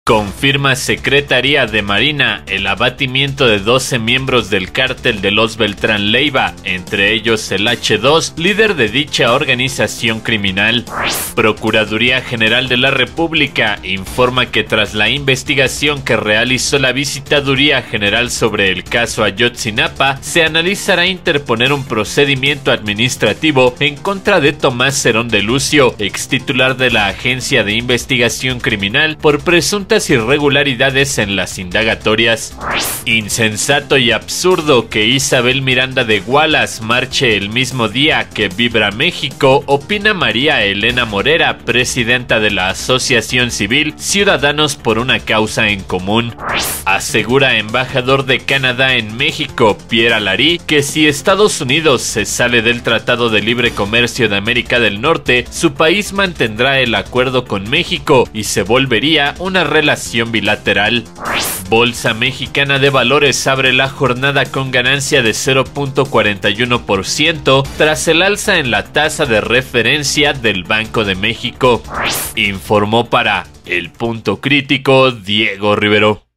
Confirma Secretaría de Marina el abatimiento de 12 miembros del cártel de los Beltrán Leiva, entre ellos el H2, líder de dicha organización criminal. Procuraduría General de la República informa que tras la investigación que realizó la Visitaduría General sobre el caso Ayotzinapa, se analizará interponer un procedimiento administrativo en contra de Tomás Cerón de Lucio, ex titular de la Agencia de Investigación Criminal, por presuntas irregularidades en las indagatorias. Insensato y absurdo que Isabel Miranda de Wallace marche el mismo día que Vibra México, opina María Elena Morera, presidenta de la Asociación Civil Ciudadanos por una Causa en Común. Asegura embajador de Canadá en México, Pierre Alary, que si Estados Unidos se sale del Tratado de Libre Comercio de América del Norte, su país mantendrá el acuerdo con México y se volvería una relación bilateral. Bolsa Mexicana de Valores abre la jornada con ganancia de 0.41% tras el alza en la tasa de referencia del Banco de México. Informó para El Punto Crítico Diego Rivero.